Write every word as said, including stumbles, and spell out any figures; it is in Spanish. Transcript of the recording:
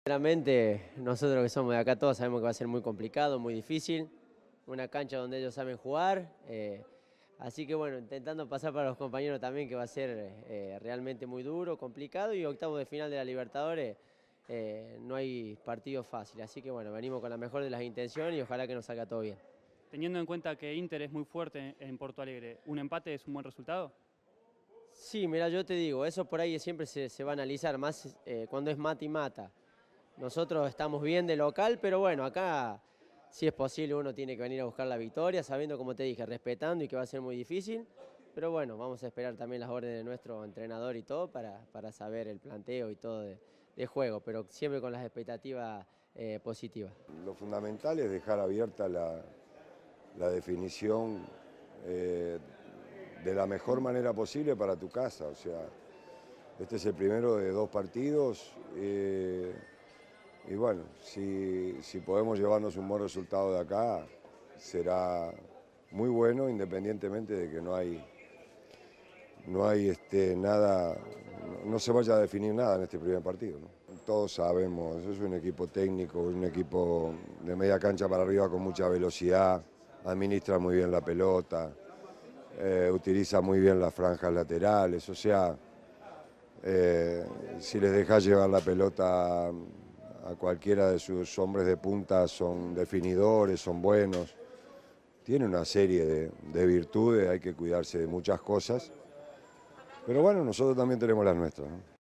Sinceramente, nosotros que somos de acá todos sabemos que va a ser muy complicado, muy difícil, una cancha donde ellos saben jugar, eh, así que bueno, intentando pasar para los compañeros también que va a ser eh, realmente muy duro, complicado y octavo de final de la Libertadores eh, no hay partido fácil, así que bueno, venimos con la mejor de las intenciones y ojalá que nos salga todo bien. Teniendo en cuenta que Inter es muy fuerte en Porto Alegre, ¿un empate es un buen resultado? Sí, mira, yo te digo, eso por ahí siempre se, se va a analizar, más eh, cuando es mata y mata. Nosotros estamos bien de local, pero bueno, acá si es posible uno tiene que venir a buscar la victoria, sabiendo, como te dije, respetando y que va a ser muy difícil. Pero bueno, vamos a esperar también las órdenes de nuestro entrenador y todo para, para saber el planteo y todo de, de juego, pero siempre con las expectativas eh, positivas. Lo fundamental es dejar abierta la, la definición eh, de la mejor manera posible para tu casa. O sea, este es el primero de dos partidos. Eh, y bueno, si, si podemos llevarnos un buen resultado de acá, será muy bueno, independientemente de que no hay, no hay este, nada, no se vaya a definir nada en este primer partido, ¿no? Todos sabemos, es un equipo técnico, un equipo de media cancha para arriba con mucha velocidad, administra muy bien la pelota, eh, utiliza muy bien las franjas laterales, o sea, eh, si les dejas llevar la pelota a cualquiera de sus hombres de punta son definidores, son buenos, tiene una serie de, de virtudes, hay que cuidarse de muchas cosas, pero bueno, nosotros también tenemos las nuestras, ¿no?